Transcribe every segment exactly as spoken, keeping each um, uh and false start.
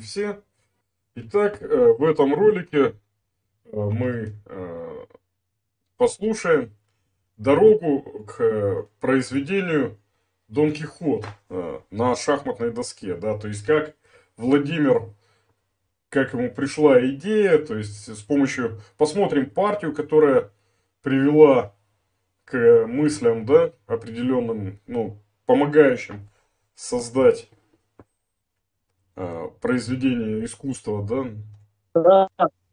все. Итак, э, в этом ролике э, мы э, послушаем дорогу к э, произведению Дон Кихот э, на шахматной доске, да, то есть как Владимир, как ему пришла идея, то есть с помощью, посмотрим партию, которая привела к мыслям, да, определенным, ну, помогающим создать э, произведение искусства, да. Да.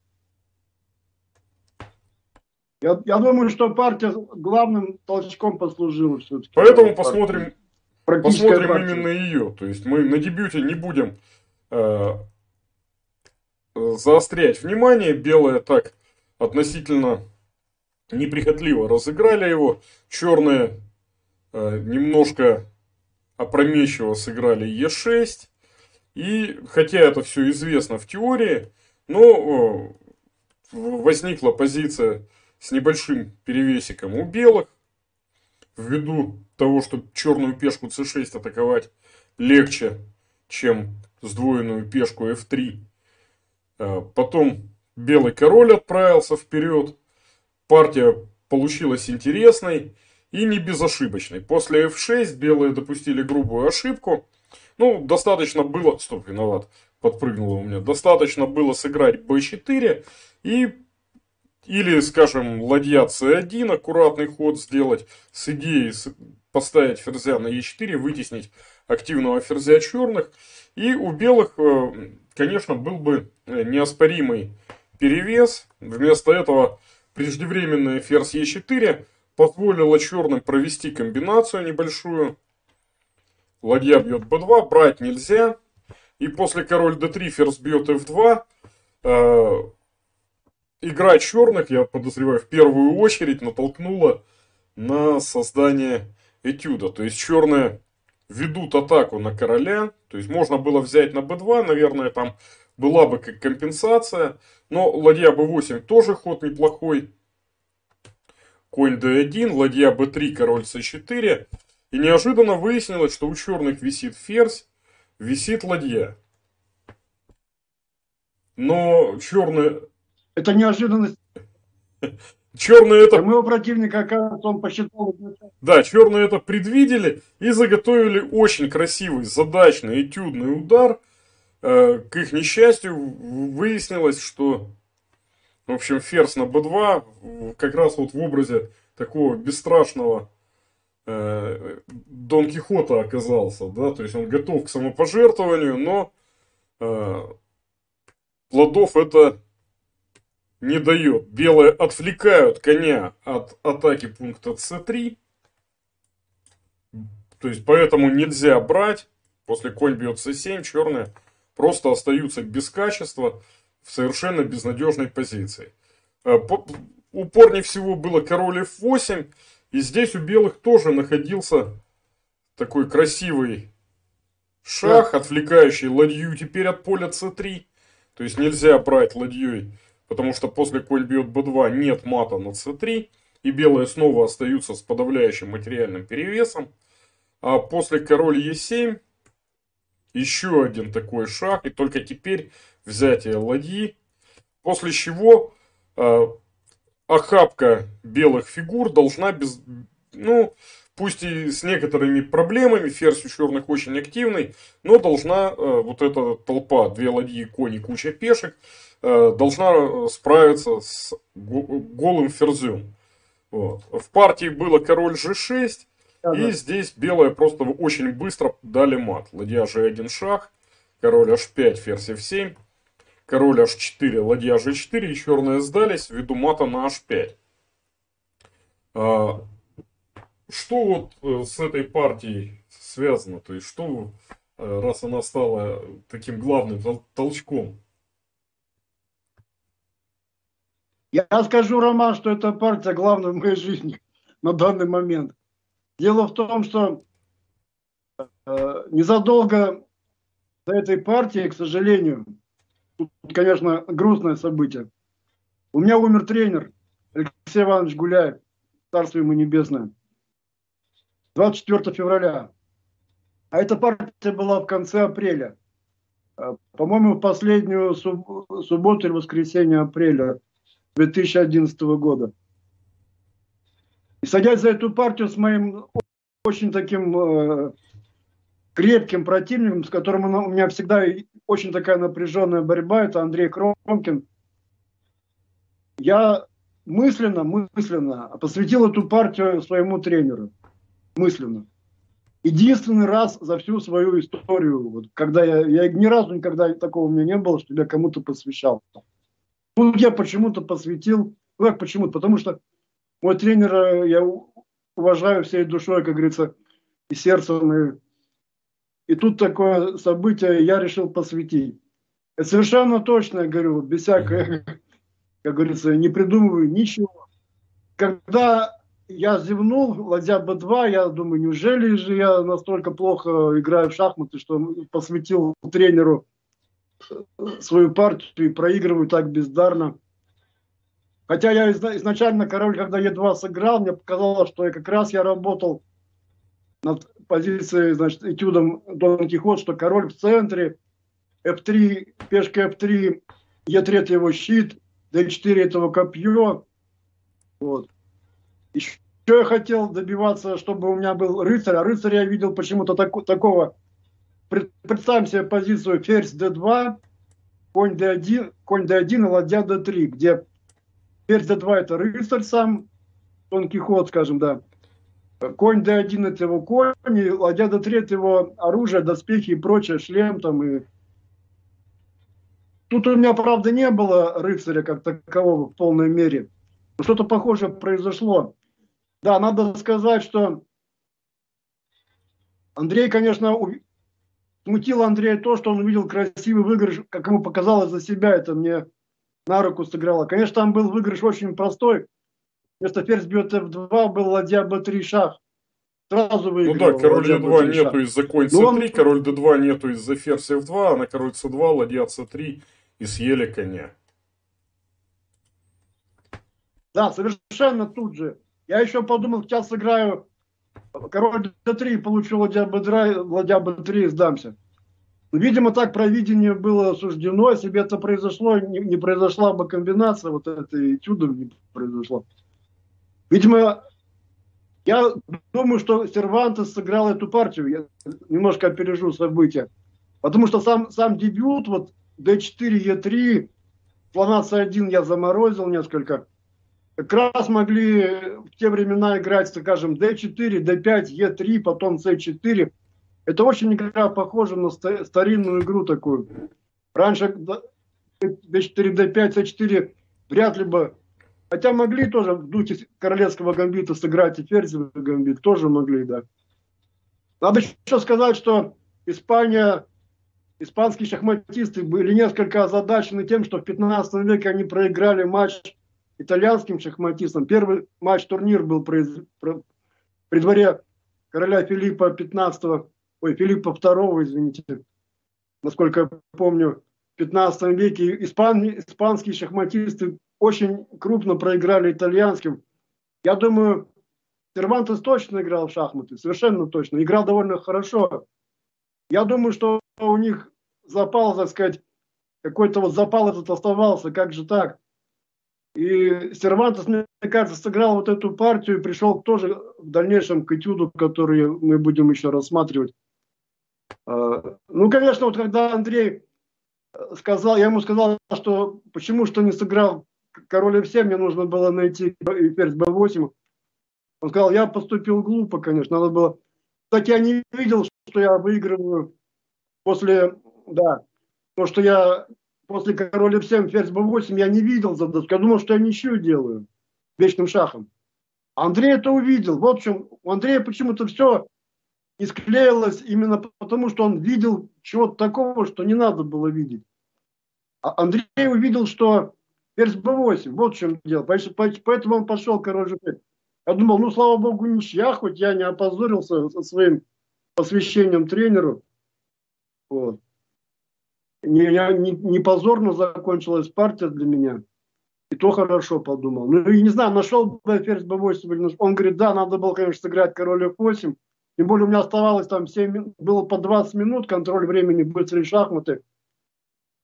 Я, я думаю, что партия главным толчком послужила все-таки Поэтому партии. посмотрим, Практическая посмотрим партия. именно ее. То есть мы на дебюте не будем э, заострять внимание. Белые так относительно неприхотливо разыграли его. Черные э, немножко опрометчиво сыграли е шесть. И хотя это все известно в теории, но э, возникла позиция с небольшим перевесиком у белых. Ввиду того, что черную пешку цэ шесть атаковать легче, чем сдвоенную пешку эф три. Потом белый король отправился вперед. Партия получилась интересной и не безошибочной. После эф шесть белые допустили грубую ошибку. Ну, достаточно было... Стоп, виноват. Подпрыгнуло у меня. Достаточно было сыграть бэ четыре и... Или, скажем, ладья цэ один, аккуратный ход сделать с идеей поставить ферзя на е четыре, вытеснить активного ферзя черных. И у белых, конечно, был бы неоспоримый перевес. Вместо этого преждевременная ферзь е четыре позволила черным провести комбинацию небольшую. Ладья бьет бэ два, брать нельзя. И после король дэ три ферзь бьет эф два. Игра черных, я подозреваю, в первую очередь натолкнула на создание этюда. То есть черные ведут атаку на короля. То есть можно было взять на бэ два, наверное, там была бы как компенсация. Но ладья бэ восемь тоже ход неплохой. Конь дэ один, ладья бэ три, король цэ четыре. И неожиданно выяснилось, что у черных висит ферзь, висит ладья. Но черные... Это неожиданность. Черные Для это... моего противника, оказывается, он посчитал. Да, черные это предвидели и заготовили очень красивый, задачный, этюдный удар. К их несчастью выяснилось, что, в общем, ферзь на бэ два как раз вот в образе такого бесстрашного э, Дон Кихота оказался, да, то есть он готов к самопожертвованию, но э, плодов это не дает. Белые отвлекают коня от атаки пункта цэ три, то есть поэтому нельзя брать. После конь бьет цэ семь, черные просто остаются без качества в совершенно безнадежной позиции. Упорнее всего было король эф восемь. И здесь у белых тоже находился такой красивый Да. шах, отвлекающий ладью теперь от поля цэ три. То есть нельзя брать ладьей, потому что после конь бьет бэ два нет мата на цэ три. И белые снова остаются с подавляющим материальным перевесом. А после король е семь еще один такой шаг. И только теперь взятие ладьи. После чего э, охапка белых фигур должна без... Ну, пусть и с некоторыми проблемами, ферзь у черных очень активный, но должна э, вот эта толпа, две ладьи, кони, куча пешек, э, должна справиться с голым ферзем. Вот. В партии было король же шесть, Да, и да. здесь белые просто очень быстро дали мат. Ладья же один шаг, король аш пять, ферзь эф семь, король аш четыре, ладья же четыре, и черные сдались ввиду мата на аш пять. А, что вот э, с этой партией связано? То есть, что, э, раз она стала таким главным тол- толчком? Я скажу, Роман, что эта партия главная в моей жизни на данный момент. Дело в том, что э, незадолго до этой партии, к сожалению, тут, конечно, грустное событие. У меня умер тренер Алексей Иванович Гуляев, царство ему небесное, двадцать четвёртого февраля. А эта партия была в конце апреля. по-моему, в последнюю суб- субботу или воскресенье апреля две тысячи одиннадцатого года. И садясь за эту партию с моим очень таким э, крепким противником, с которым у меня всегда очень такая напряженная борьба, это Андрей Кромкин, я мысленно, мысленно посвятил эту партию своему тренеру. Мысленно. Единственный раз за всю свою историю, вот, когда я, я ни разу никогда такого у меня не было, чтобы я кому-то посвящал. Тут я почему-то посвятил, ну как почему-то, потому что мой тренер, э, я уважаю всей душой, как говорится, и сердцем, и, и тут такое событие я решил посвятить. Это совершенно точно, я говорю, без всякой, как говорится, не придумываю ничего. Когда я зевнул, ладья бэ два, я думаю, неужели же я настолько плохо играю в шахматы, что посвятил тренеру свою партию и проигрываю так бездарно. Хотя я изначально король, когда е два сыграл, мне показалось, что я как раз я работал над позицией, значит, этюдом Дон Кихот, что король в центре, эф три, пешка эф три, е три это его щит, дэ четыре это его копье. Вот. Еще я хотел добиваться, чтобы у меня был рыцарь, а рыцарь я видел почему-то так, такого. Представим себе позицию ферзь дэ два, конь дэ один, конь дэ один и ладья дэ три, где ферзь дэ два это рыцарь сам, Дон Кихот, скажем, да. Конь дэ один это его конь, и ладья дэ три это его оружие, доспехи и прочее, шлем там. И... Тут у меня, правда, не было рыцаря как такового в полной мере. Но что-то похожее произошло. Да, надо сказать, что Андрей, конечно, смутило Андрея то, что он увидел красивый выигрыш, как ему показалось за себя, это мне на руку сыграло. Конечно, там был выигрыш очень простой. Вместо ферзь бьет эф два был ладья бэ три шах. Сразу Ну да, выигрывал король ладья е два бэ три нету шах. из-за конь Но цэ он, три, король дэ два нету из-за ферзь эф два, а на король цэ два, ладья цэ три и съели коня. да, совершенно тут же. Я еще подумал, сейчас сыграю король дэ три, получу ладья бэ три, ладья бэ три и сдамся. Видимо, так провидение было суждено. Если бы это произошло, не, не произошла бы комбинация, вот это чудом не произошло. Видимо, я думаю, что Сервантес сыграл эту партию. Я немножко опережу события. Потому что сам, сам дебют, вот дэ четыре, е три, слона цэ один я заморозил несколько. Как раз могли в те времена играть, скажем, дэ четыре, дэ пять, е три, потом цэ четыре. Это очень игра похожа на старинную игру такую. Раньше дэ четыре, дэ пять, цэ четыре вряд ли бы... Хотя могли тоже в духе королевского гамбита сыграть и ферзевый гамбит. Тоже могли, да. Надо еще сказать, что Испания, испанские шахматисты были несколько озадачены тем, что в пятнадцатом веке они проиграли матч итальянским шахматистам. Первый матч-турнир был при, при дворе короля Филиппа пятнадцатого, ой, Филиппа второго, извините, насколько я помню, в пятнадцатом веке испан, испанские шахматисты очень крупно проиграли итальянским. Я думаю, Сервантес точно играл в шахматы, совершенно точно. Играл довольно хорошо. Я думаю, что у них запал, так сказать, какой-то вот запал этот оставался, как же так. И Сервантес, мне кажется, сыграл вот эту партию и пришел тоже в дальнейшем к этюду, который мы будем еще рассматривать. Ну, конечно, вот когда Андрей сказал, я ему сказал, что почему что не сыграл король эф семь, мне нужно было найти ферзь бэ восемь. Он сказал, я поступил глупо, конечно, надо было... Так я не видел, что я выигрываю после, да, то, что я после король эф семь, ферзь бэ восемь, я не видел за доску. Я думал, что я ничью делаю вечным шахом. Андрей это увидел. В общем, у Андрея почему-то все не склеилось именно потому, что он видел чего-то такого, что не надо было видеть. А Андрей увидел, что ферзь бэ восемь, вот в чем дело. Поэтому он пошел король жэ пять. Я думал, ну, слава богу, ничья, хоть я не опозорился со своим посвящением тренеру. Вот. Не, не, не позорно закончилась партия для меня. И то хорошо подумал. Ну, и не знаю, нашел бы ферзь бэ восемь. Или... Он говорит, да, надо было, конечно, сыграть король эф восемь. Тем более у меня оставалось там семь, было по двадцать минут, контроль времени, быстрые шахматы.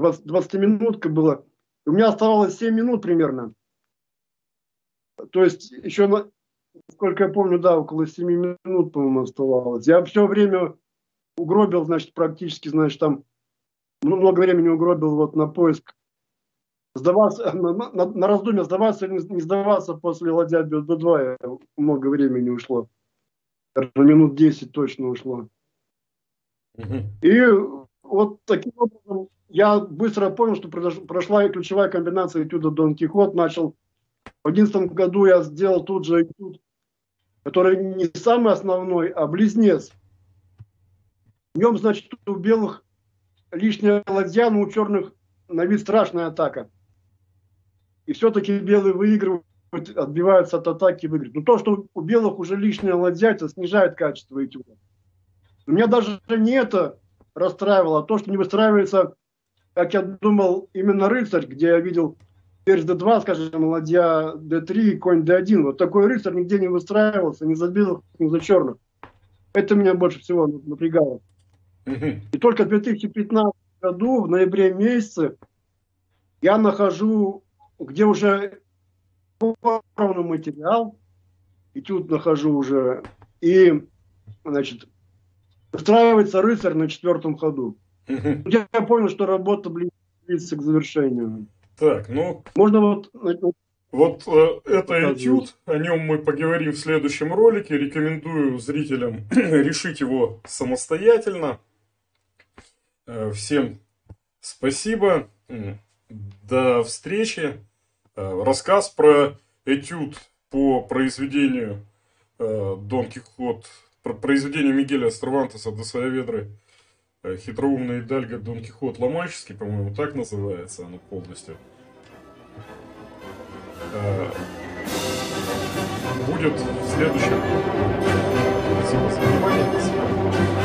двадцатиминутка была. У меня оставалось семь минут примерно. То есть еще, на, сколько я помню, да, около семи минут, по-моему, оставалось. Я все время угробил, значит, практически, значит, там много времени угробил вот на поиск. Сдаваться, на, на, на раздумье, сдаваться или не сдаваться после ладья Б два много времени ушло. На минут десять точно ушло. Uh-huh. И вот таким образом я быстро понял, что прошла ключевая комбинация этюда Дон Кихот. Начал в одиннадцатом году я сделал тут же этюд, который не самый основной, а близнец. В нем, значит, у белых лишняя ладья, но у черных на вид страшная атака. И все-таки белые выигрывают, отбиваются от атаки и выигрывают. Но то, что у белых уже лишняя ладья, это снижает качество этюда. Меня даже не это расстраивало, а то, что не выстраивается, как я думал, именно рыцарь, где я видел ферзь дэ два, скажем, ладья дэ три, конь дэ один. Вот такой рыцарь нигде не выстраивался, ни за белых, ни за черных. Это меня больше всего напрягало. И только в две тысячи пятнадцатом году, в ноябре месяце, я нахожу, где уже полный материал, этюд нахожу уже, и, значит, устраивается рыцарь на четвертом ходу. Я понял, что работа близится к завершению. Так, ну... Можно вот... Вот э, это этюд, о нем мы поговорим в следующем ролике. Рекомендую зрителям решить его самостоятельно. Э, всем спасибо. До встречи. Э, рассказ про этюд по произведению э, Дон Кихот, про произведение Мигеля Сервантеса де Сааведры, э, хитроумный Идальго Дон Кихот Ла-Манческий, по-моему, так называется оно полностью. Будет в следующем. Спасибо за внимание.